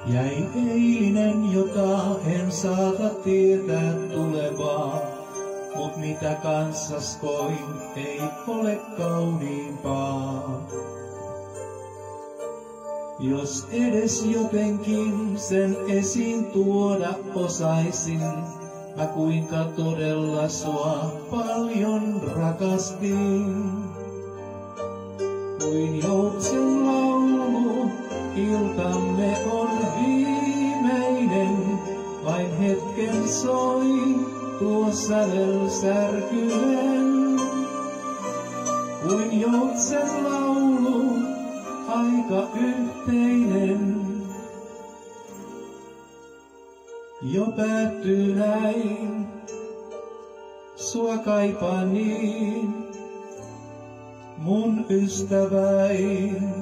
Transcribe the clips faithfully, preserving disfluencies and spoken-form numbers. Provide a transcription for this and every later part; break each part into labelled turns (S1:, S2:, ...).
S1: Jäi eilinen, jota en saata tietää tulevaa, mut mitä kanssas koin, ei ole kauniimpaa. Jos edes jotenkin sen esiin tuoda osaisin, mä kuinka todella sua paljon rakastin. Kuin joutsen laulu, iltamme on viimeinen, vain hetken soi tuo sävel särkyen. Kuin joutsen laulu, aika yhteinen, jo päättyy näin, sua kaipaan niin, mun ystäväin.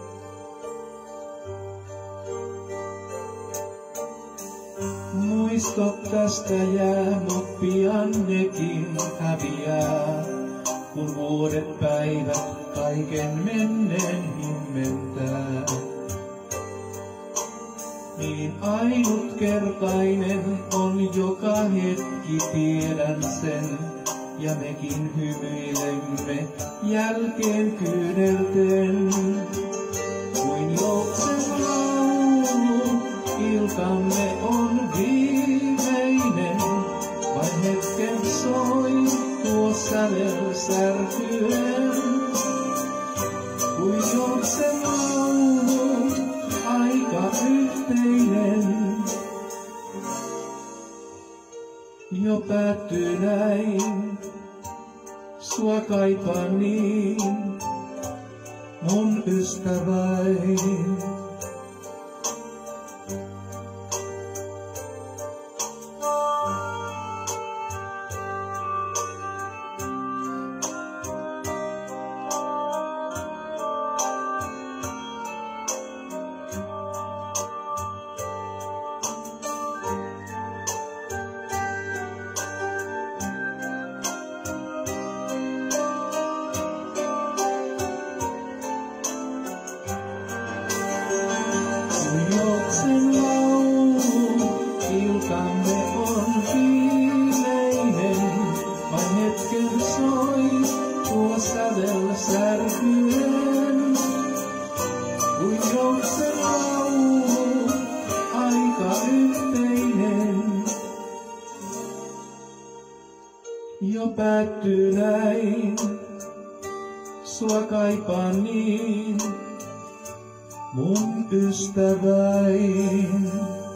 S1: Muistot tästä jää, mut pian nekin häviää, kun vuodet päivät kaiken menneen himmentää. Niin ainutkertainen on joka hetki, tiedän sen, ja mekin hymyilemme jälkeen kyynelten. Kuin joutsen laulu, iltamme on viimeinen, vain hetken soi tuo sävel särkyen. Kuin joutsen laulu, aika yhteinen, jo päättyy näin, sua kaipaan niin, mun ystäväin. Joutsen laulu, iltamme on viimeinen, vain hetken soi tuo sävel särkyen. Kuin joutsen laulu, aika yhteinen, jo päättyy näin, sua kaipaan niin, mun ystäväin.